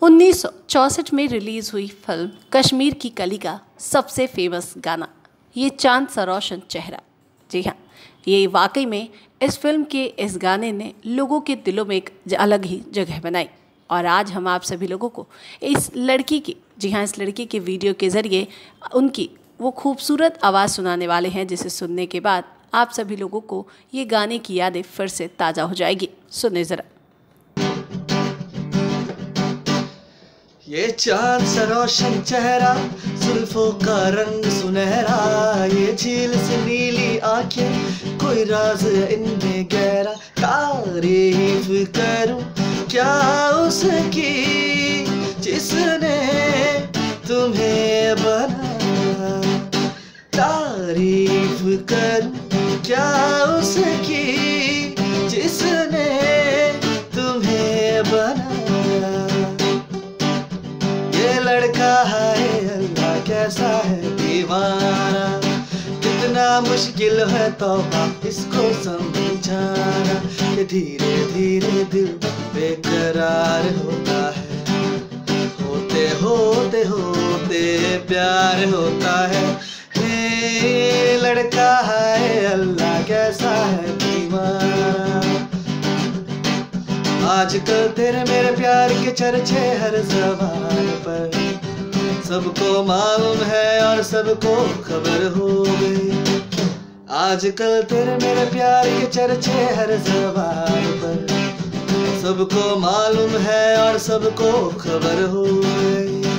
1964 में रिलीज हुई फिल्म कश्मीर की कली का सबसे फेमस गाना ये चांद सा रोशन चेहरा। जी हाँ, ये वाकई में इस फिल्म के इस गाने ने लोगों के दिलों में एक अलग ही जगह बनाई। और आज हम आप सभी लोगों को इस लड़की की, जी हाँ, इस लड़की के वीडियो के ज़रिए उनकी वो खूबसूरत आवाज़ सुनाने वाले हैं, जिसे सुनने के बाद आप सभी लोगों को ये गाने की यादें फिर से ताज़ा हो जाएगी। सुने ज़रा। ये चांद सा रोशन चेहरा, जुल्फों का रंग सुनहरा, ये झील से नीली आंखें, कोई राज इनमें गहरा। तारीफ करूं क्या उसकी जिसने तुम्हें बनाया, तारीफ करूं क्या उसकी जिसने तुम्हें बनाया। ये लड़का है अल्लाह कैसा है दीवाना, कितना मुश्किल है तौबा इसको समझाना। कि धीरे धीरे दिल बेकरार होता है, होते होते होते प्यार होता है। ये लड़का है अल्लाह कैसा है दीवाना। आजकल तेरे मेरे प्यार के चर्चे हर ज़बान पर, सबको मालूम है और सबको खबर हो गई। आजकल तेरे मेरे प्यार के चर्चे हर ज़बान पर, सबको मालूम है और सबको खबर हो गई।